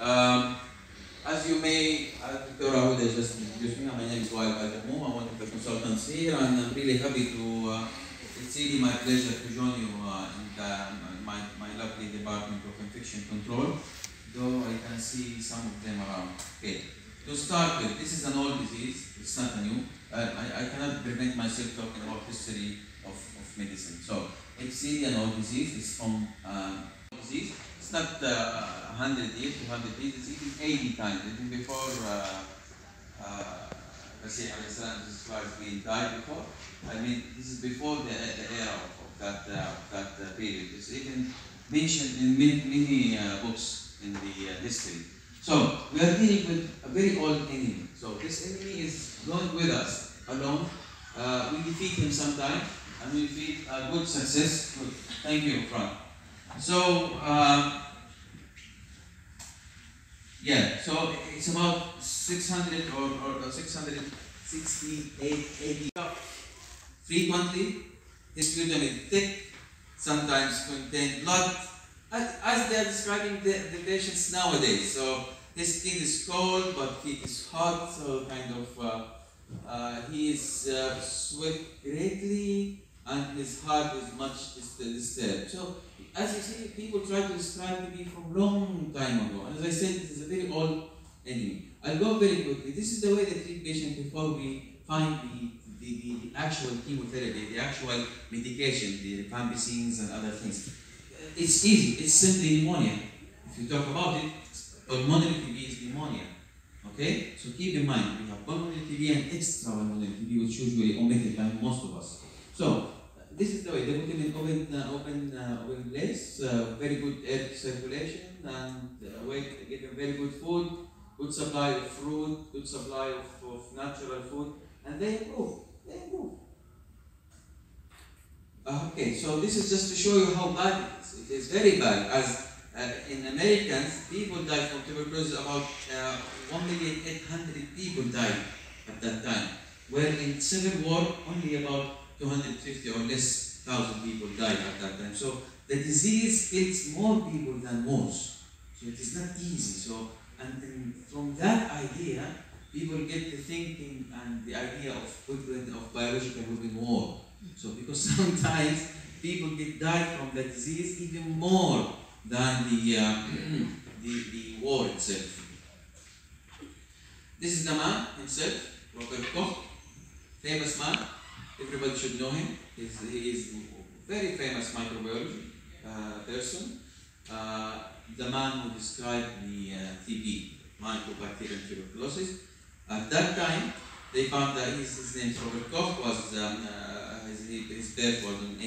Um, as you may, Dr. Ahuda just introduced me. My name is Wael Al-Damoum. I'm one of the consultants here, and I'm really happy to. It's really my pleasure to join you in my lovely department of infection control. Though I can see some of them around. Okay. To start with, this is an old disease. It's not a new. I cannot prevent myself talking about history of medicine. So it's really an old disease. It's from disease. It's not 100 years, 200 years. It's even 80 times. Even before Masih Christ being died before. I mean, this is before the era of that period. It's even mentioned in many books in the history. So we are dealing with a very old enemy. So this enemy is not with us alone. We defeat him sometime, and we defeat a good success. Good. Thank you, Frank. So yeah, so it's about 600 or 668 AD. Frequently, this sputum is thick, sometimes contain blood, as they are describing the patients nowadays. So his skin is cold, but he is hot, so kind of he is sweat greatly, and his heart is much disturbed. So as you see, people try to describe to me from long time ago. And as I said, it is a very old enemy. I'll go very quickly. This is the way they treat patients before we find the actual chemotherapy, the actual medication, the rifampicins and other things. It's easy. It's simply pneumonia. If you talk about it, pulmonary TB is pneumonia. Okay? So keep in mind, we have pulmonary TB and extrapulmonary TB, which usually omitted by most of us. So this is the way. They put him in open place, very good air circulation, and give him very good food, good supply of fruit, good supply of natural food, and they improve. They improve. Okay, so this is just to show you how bad it is. It is very bad. As in Americans, people died from tuberculosis. About 1,800,000 people died at that time. Where in Civil War, only about 250 or less thousand people died at that time. So the disease kills more people than wars. So it is not easy. So and from that idea, people get the thinking and the idea of footprint of biological weapon war. So because sometimes people die from the disease even more than the war itself. This is the man himself, Robert Koch, famous man. Everybody should know him. He is a very famous microbiology person. The man who described the TB, Mycobacterium tuberculosis. At that time, they found that his name Robert Koch was his birth was in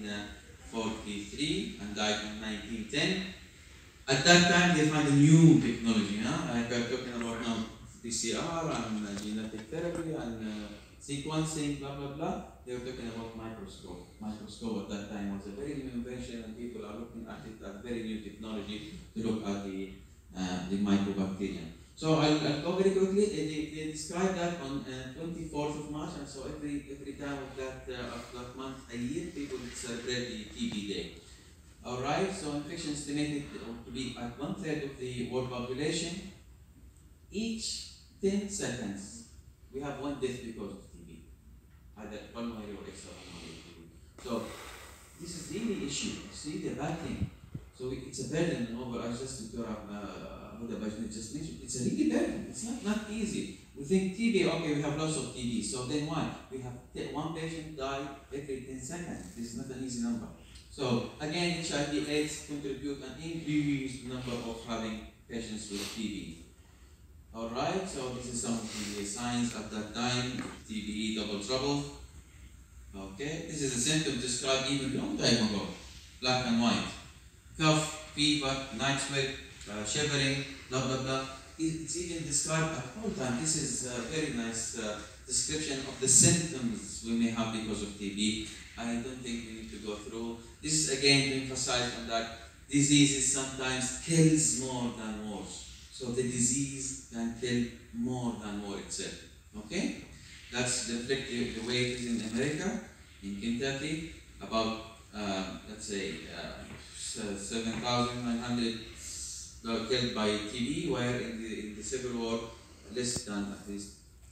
1843 and died in 1910. At that time, they found a new technology. Like we're talking about now PCR and genetic therapy and sequencing, blah blah blah. They were talking about microscope. Microscope at that time was a very new invention, and people are looking at it as very new technology to look at the mycobacterium. So I'll go very quickly. They described that on 24th of March, and so every time of that month a year, people celebrate the TB Day. All right. So infection estimated to be at 1/3 of the world population. Each 10 seconds, we have one death because of TB, either pulmonary or extrapulmonary TB. So this is really an issue. It's really a bad thing. So it's a burden over us. Just to just mentioned, it's a really burden. It's not easy. We think TB, okay, we have lots of TB. So then why? We have one patient die every 10 seconds. This is not an easy number. So again, HIV/AIDS contribute an increased number of having patients with TB. All right, so this is some of the signs at that time. TB, double trouble. Okay, this is a symptom described even long time ago. Black and white. Cough, fever, night sweat, shivering, blah blah blah. It's even described at all time. This is a very nice description of the symptoms we may have because of TB. I don't think we need to go through. This is again to emphasize on that diseases sometimes kills more than wars. So the disease can kill more than war itself. Okay? That's reflected the way it is in America, in Kentucky, about let's say 7,900 killed by TB, where in the Civil War, less than at least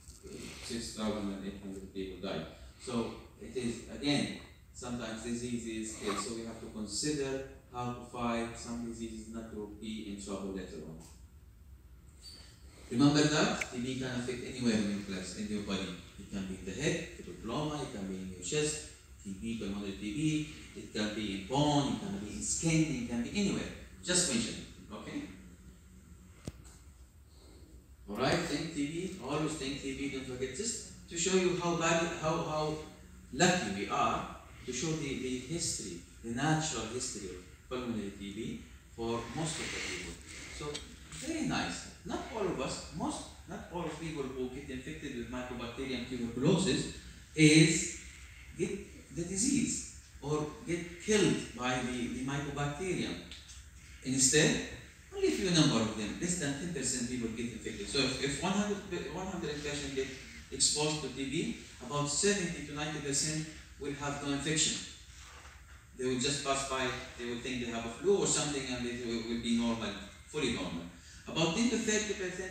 6,800 people died. So it is, again, sometimes diseases, so we have to consider how to fight some diseases not to be in trouble later on. Remember that TB can affect anywhere in your body. It can be in the head, diploma, it can be in your chest, TB, pulmonary TB, it can be in bone, it can be in skin, it can be anywhere. Just mention it, okay? Alright, think TB, always think TB, don't forget. Just to show you how bad, how lucky we are to show the history, the natural history of pulmonary TB for most of the people. So, very nice. Not all of us, not all of people who get infected with Mycobacterium tuberculosis get the disease or get killed by the Mycobacterium. Instead, only a few number of them, less than 10% people get infected. So if 100 patients get exposed to TB, about 70 to 90% will have no infection. They will just pass by, they will think they have a flu or something, and it will be normal, fully normal. About 10 to 30%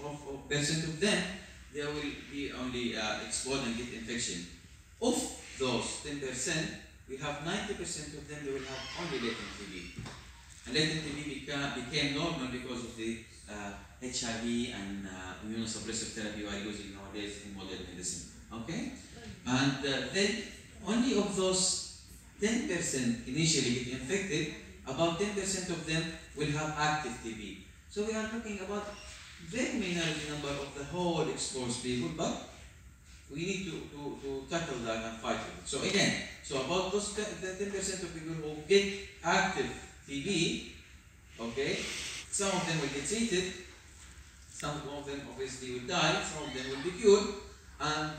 of them, they will be only exposed and get infection. Of those 10%, we have 90% of them, they will have only latent TB. And latent TB became normal because of the HIV and immunosuppressive therapy we are using nowadays in modern medicine. Okay? And then only of those 10% initially get infected, about 10% of them will have active TB. So we are talking about very minority number of the whole exposed people, but we need to tackle that and fight it. So again, so about those 10% of people who get active TB, okay, some of them will get treated, some of them obviously will die, some of them will be cured, and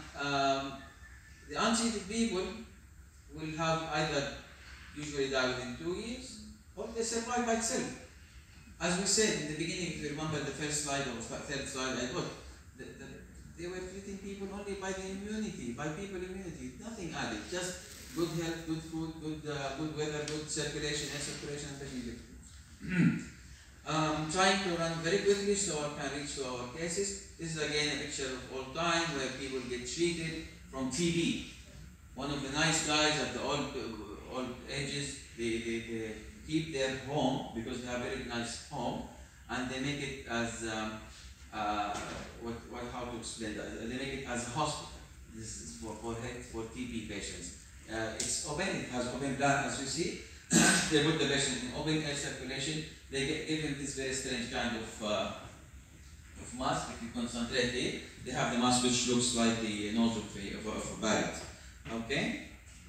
the untreated people will have either usually die within 2 years, or they survive by itself. As we said in the beginning, if you remember the first slide or third slide I got, they were treating people only by the immunity, by people immunity, nothing added, just good health, good food, good weather, good circulation, air circulation, especially. Trying to run very quickly so I can reach to our cases. This is again a picture of old time where people get treated from TB. One of the nice guys at the old ages, they keep their home because they have a very nice home, and they make it as how to explain that? They make it as a hospital. This is for TB patients. It's open. It has open bladder, as you see. They put the patient in open air circulation. They give him this very strange kind of mask. If you concentrate it, they have the mask which looks like the nose of a parrot. Okay.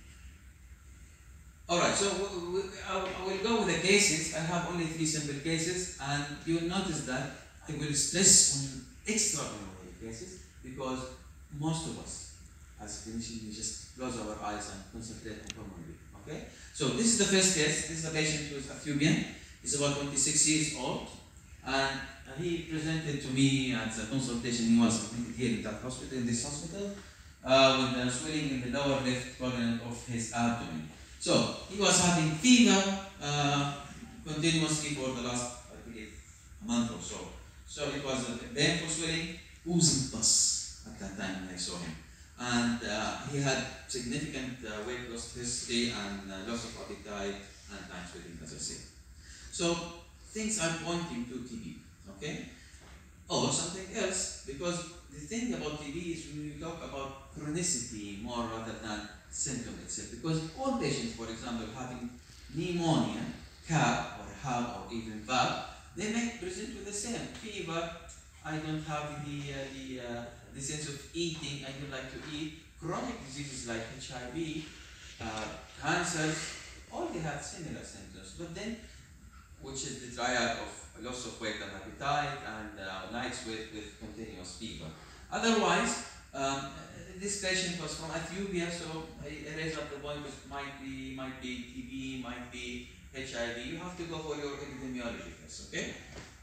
Alright, so I will go with the cases. I have only 3 simple cases, and you will notice that I will stress on extraordinary cases because most of us, as clinicians, we just close our eyes and concentrate on pulmonary. Okay? So this is the first case. This is a patient who is Ethiopian. He's about 26 years old, and he presented to me at the consultation. He was admitted here in that hospital, in this hospital, with a swelling in the lower left quadrant of his abdomen. So he was having fever continuously for the last, I believe, a month or so. So it was a painful swelling, oozing pus at that time when I saw him. And he had significant weight loss history and loss of appetite and night sweating, as I said. So things are pointing to TB, okay? Or something else, because the thing about TB is when we talk about chronicity more rather than symptom itself. Because all patients, for example, having pneumonia, CAP or HAB or even VAB, they may present with the same fever. I don't have the sense of eating. I don't like to eat. Chronic diseases like HIV, cancers, all they have similar symptoms. But then, which is the triad of loss of weight and appetite and night sweat with continuous fever. Otherwise, this patient was from Ethiopia, so I raised up the point that might be TB, might be HIV. You have to go for your epidemiology first, okay?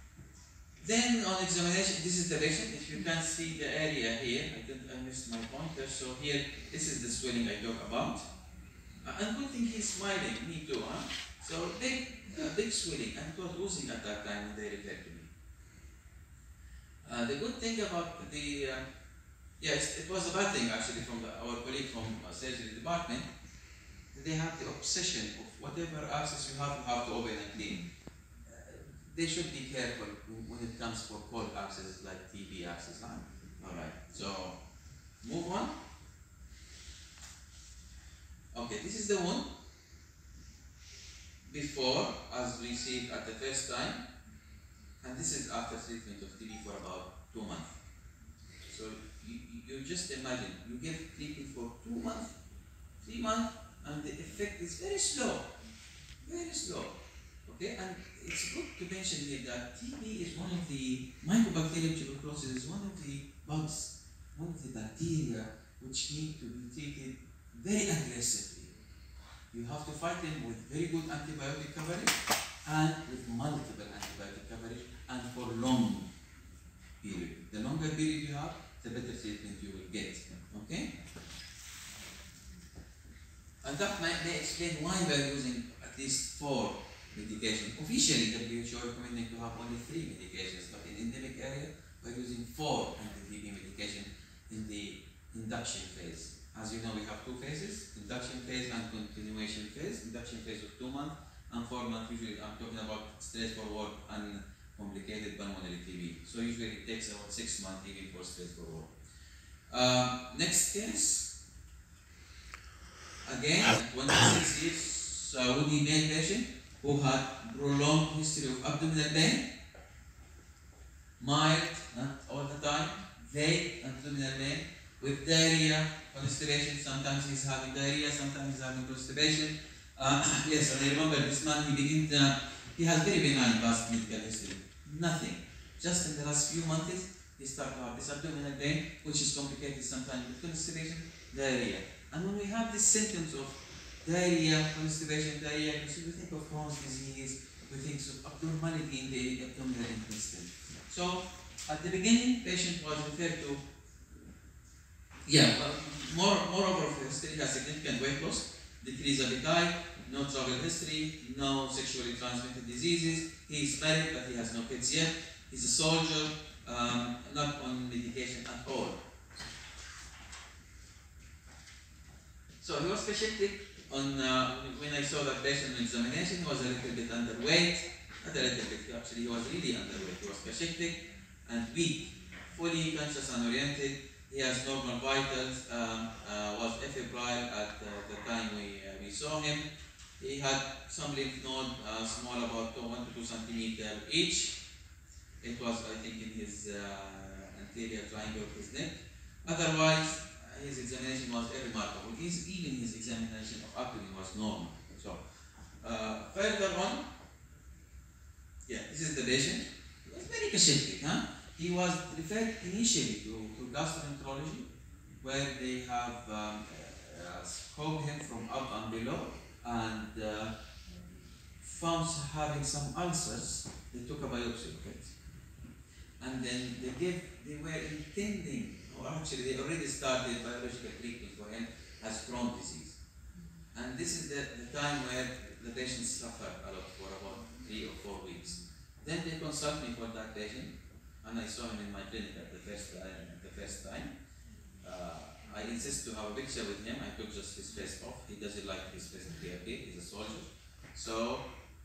Then on examination, this is the patient. If you can see the area here, I missed my pointer. So here, this is the swelling I talk about. And good thing he's smiling, me too, huh? So big swelling, and it was oozing at that time when they referred to me. The good thing about the, yes, it was a bad thing actually from our colleague from surgery department. They have the obsession of whatever abscess you have to open and clean. They should be careful when it comes for cold abscesses like TB abscess. Huh? All right, so move on. Okay, this is the one before, as we see it at the first time, and this is after treatment of TB for about 2 months. So you just imagine, you give treatment for 2 months, 3 months, and the effect is very slow, okay? And it's good to mention here that TB is one of the Mycobacterium tuberculosis is one of the bugs, one of the bacteria which need to be treated very aggressively. You have to fight them with very good antibiotic coverage and with multiple antibiotic coverage and for long period. The longer period you have, the better treatment you will get. Okay? And that may explain why we are using at least 4 medications. Officially, WHO recommending to have only 3 medications, but in endemic area, we're using 4 anti-TB medication in the induction phase. As you know, we have 2 phases, induction phase and continuation phase. Induction phase of 2 months and 4 months, usually I'm talking about straightforward and complicated pulmonary TB. So usually it takes about 6 months even for straightforward. Next case. Again, 26 years, woody male patient who had prolonged history of abdominal pain, mild, not all the time, vague abdominal pain, with diarrhea, constipation. Sometimes he's having diarrhea, sometimes he's having constipation. Yes, and I remember this man, he has very benign past medical history. Nothing. Just in the last few months, he started to have this abdominal pain, which is complicated sometimes with constipation, diarrhea. And when we have these symptoms of diarrhea, constipation, we think of Crohn's disease, we think of abnormality in the abdominal intestine. So, at the beginning, patient was referred to, moreover of history, he has significant weight loss, decreased appetite, no travel history, no sexually transmitted diseases. He is married, but he has no kids yet. He's a soldier, not on medication at all. So he was fasciitic on, when I saw that patient on examination, he was a little bit underweight, not a little bit, actually he was really underweight. He was fasciitic and weak, fully conscious and oriented. He has normal vitals, was afebrile at the time we saw him. He had some lymph node, small, about 1 to 2 centimeters each. It was, I think, in his anterior triangle of his neck. Otherwise, his examination was irremarkable. Even his examination of abdomen was normal. So, further on, this is the patient. He was very fasciitic, huh? He was referred initially to gastroenterology, where they have scoped him from up and below and found having some ulcers. They took a biopsy of it. And then they were intending, or actually they already started biological treatment for him as Crohn's disease. And this is the time where the patient suffered a lot for about 3 or 4 weeks. Then they consult me for that patient, and I saw him in my clinic at the first time. I insist to have a picture with him. I took just his face off. He doesn't like his face to be appear. He's a soldier. So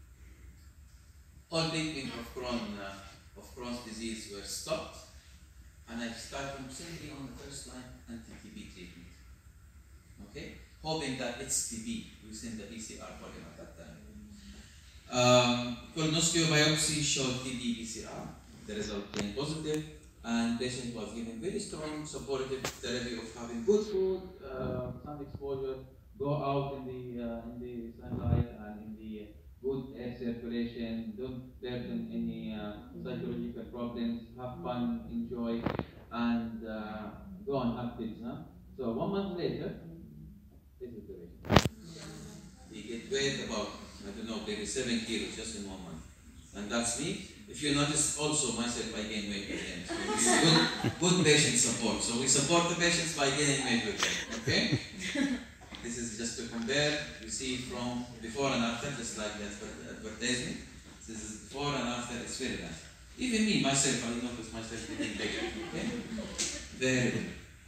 all treatment of Crohn's disease were stopped, and I started simply on the first line anti-TB treatment. Okay, hoping that it's TB. We send the PCR for him at that time. Colonoscopy biopsy showed TB PCR. The result came positive, and patient was given very strong supportive therapy of having good food, sun exposure, go out in the sunlight and in the good air circulation, don't burden any psychological problems, have fun, enjoy, and go and have kids. Huh? So 1 month later, this is the patient. He get weighed about, I don't know, maybe 7 kilos just in 1 month. And that's me. If you notice, also myself, I gain weight again. So this is good patient support. So we support the patients by gaining weight with them. Okay? This is just to compare, you see from before and after, just like that advertisement. This is before and after, it's very nice. Even me, myself, I notice myself getting bigger. Okay? Very good.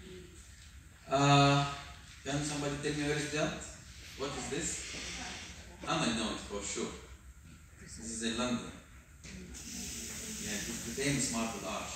Can somebody tell me where is that? What is this? I know it for sure. This is in London. Yeah, it's the famous Marble Arch.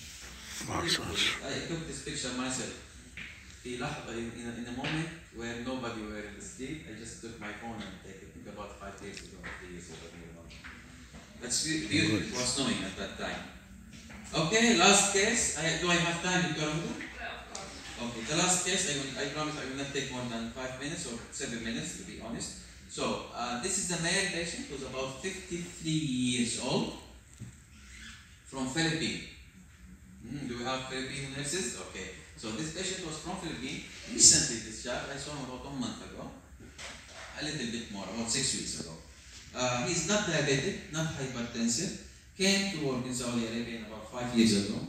I took this picture myself. In a moment where nobody were in the street, I just took my phone and take it. I think about 5 days ago, 3 years ago. That's beautiful. It was snowing at that time. Okay, last case. Do I have time to turn it? Okay, the last case, I promise I will not take more than 5 minutes or 7 minutes, to be honest. So, this is a male patient who's about 53 years old from Philippines. Do we have Filipino nurses? Okay. So, this patient was from Philippines, recently discharged. I saw him about 1 month ago, a little bit more, about 6 weeks ago. He's not diabetic, not hypertensive, came to work in Saudi Arabia about 5 years ago.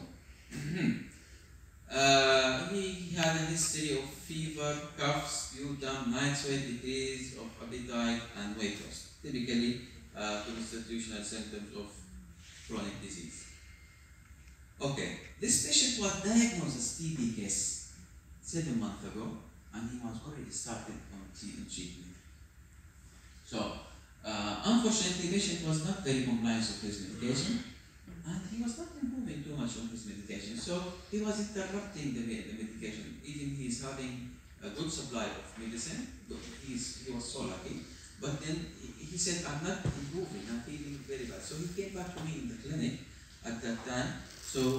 He had a history of fever, cough, sputum, night sweat, decrease of appetite, and weight loss. Typically, constitutional symptoms of chronic disease. Okay, this patient was diagnosed as TB case 7 months ago, and he was already started on treatment. So, unfortunately, the patient was not very compliant with his medication, and he was not improving too much on his medication. So, he was interrupting the medication. Even he is having a good supply of medicine. He was so lucky. But then he said, I'm not improving, I'm feeling very bad. So, he came back to me in the clinic at that time. So,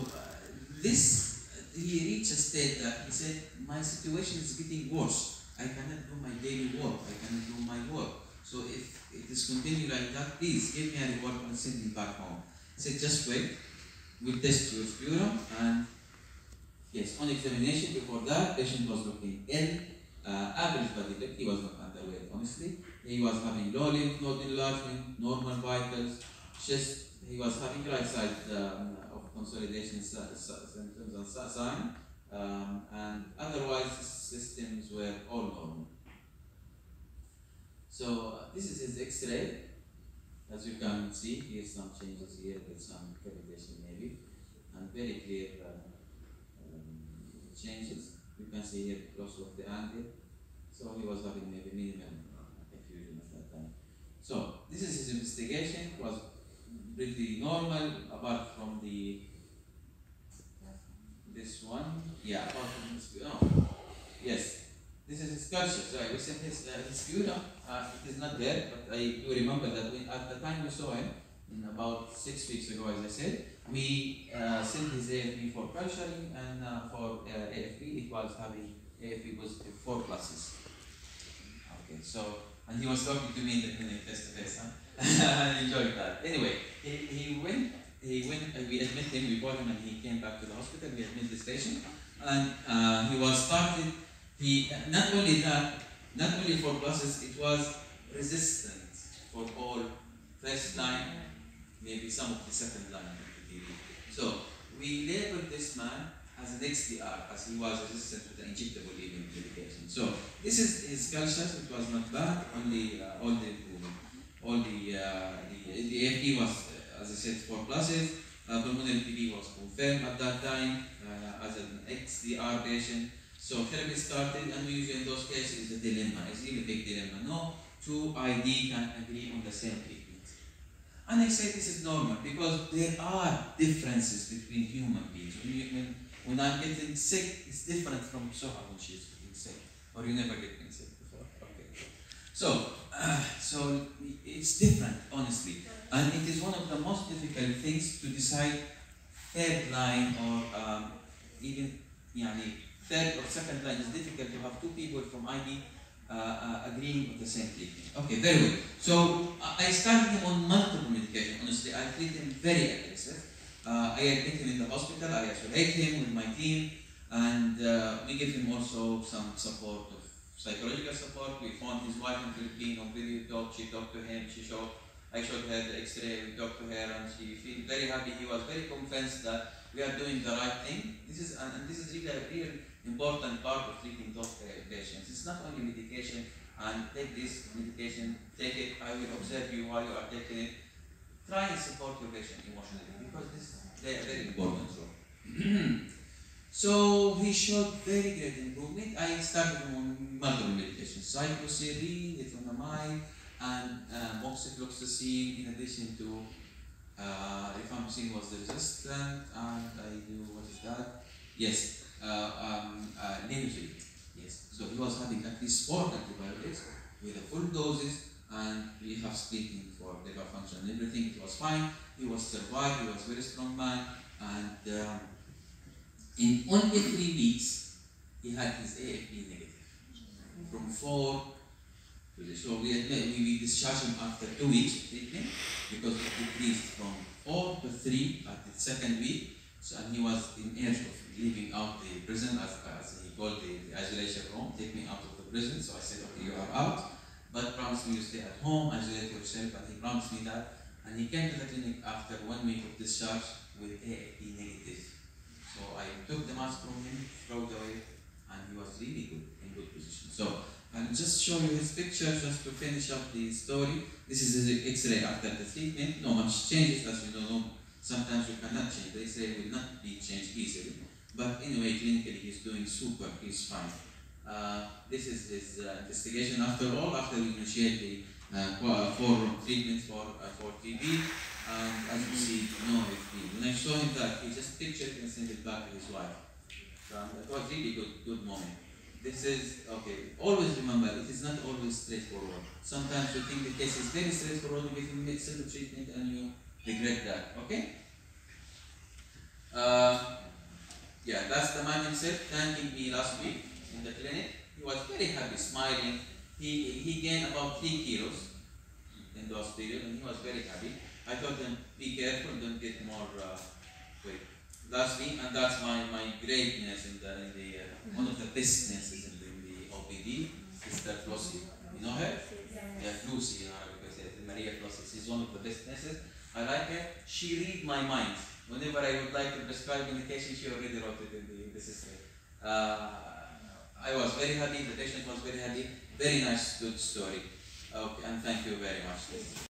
he reached a state that he said, my situation is getting worse. I cannot do my daily work. I cannot do my work. So if it is continuing like that, please give me a report and send me back home. He said, just wait. We'll test your sputum. And yes, on examination before that, patient was looking ill. Average body weight, he was not underweight, honestly. He was having low lymph node enlargement, normal vitals, chest. He was having right side of consolidation symptoms and sign, and otherwise systems were all normal. So this is his X-ray. As you can see, here's some changes here with some cavitation maybe, and very clear changes. You can see here close of the angle. So he was having maybe minimum effusion at that time. So this is his investigation. It was pretty normal, apart from this one. Yeah, apart from this. Oh, yes. This is his culture. So I sent his sputum. It is not there, but I do remember that at the time we saw him, in about 6 weeks ago, as I said, we sent his AFP for culturing, and for AFP, it was having AFP was 4 classes. Okay, so, and he was talking to me in the clinic face to face. I enjoyed that. Anyway, he went, we admit him, we brought him, and he came back to the hospital. We admit this patient, and he was started. Not only that, not only for classes, it was resistant for all first line, maybe some of the second line of the TB. So we labeled this man as an XDR, as he was resistant to the injectable even medication. So this is his cultures. It was not bad. Only all the AFP was, as I said, 4 classes. Pulmonary TB was confirmed at that time as an XDR patient. So therapy started, and we usually in those cases is a dilemma. It's really a big dilemma. No 2 ID can agree on the same treatment. And I say this is normal because there are differences between human beings. When I'm getting sick, it's different from Soha when she's getting sick. Or you never getting sick before. Okay. So it's different, honestly. And it is one of the most difficult things to decide third line or even third or second line. Is difficult to have 2 people from ID agreeing on the same treatment. Okay, very good. So I started him on multiple medication. Honestly, I treat him very aggressive. I admit him in the hospital. I isolate him with my team, and we give him also some support of psychological support. We found his wife in Philippines on video talk. She talked to him. I showed her the X-ray. We talked to her, and she felt very happy. He was very convinced that we are doing the right thing. This is really a real important part of treating those patients. It's not only medication, and take this medication, take it, I will observe you while you are taking it. Try and support your patient emotionally because they are very important role. So he showed very great improvement. I started him on multiple medications, cycloserine, lefonamide, and moxifloxacin, in addition to rifampicin was resistant, and I do, what is that? Yes, linezolid. Yes, so he was having at least 4 antibiotics with the full doses, and we have splitting for liver function and everything. It was fine. He was survived. He was a very strong man, and in only 3 weeks, he had his AFP negative from 4. So we discharged him after 2 weeks of treatment because it decreased from 4 to 3 at the second week. So, and he was in urge of leaving out the prison, as he called the isolation room, take me out of the prison. So I said, okay, you are out, but promise me you stay at home, isolate yourself. And he promised me that. And he came to the clinic after 1 week of discharge with AFP negative. So I took the mask from him, threw it away, and he was really good, in good position. So I'll just show you his picture just to finish up the story. This is his X-ray after the treatment. No much changes, as you don't know. Sometimes you cannot change. The X-ray will not be changed easily. But anyway, clinically he's doing super, he's fine. This is his investigation after all, after we initiate the 4 treatments for TB. And as you see, no FP. When I show him that, he just pictured and sent it back to his wife. It was really good moment. This is, okay, always remember, it is not always straightforward. Sometimes you think the case is very straightforward, you get medicine treatment and you regret that, okay? Yeah, that's the man himself thanking me last week in the clinic. He was very happy, smiling. He gained about 3 kilos in those periods and he was very happy. I told him, be careful, don't get more weight. That's me, and that's my greatness in the one of the best nurses in the OPD, Sister Flossie. You know her? Yeah, Lucy in Arabic, Maria Flossie. She's one of the best nurses. I like her. She read my mind. Whenever I would like to prescribe medication, she already wrote it in the system. I was very happy, the patient was very happy. Very nice, good story. Okay, and thank you very much.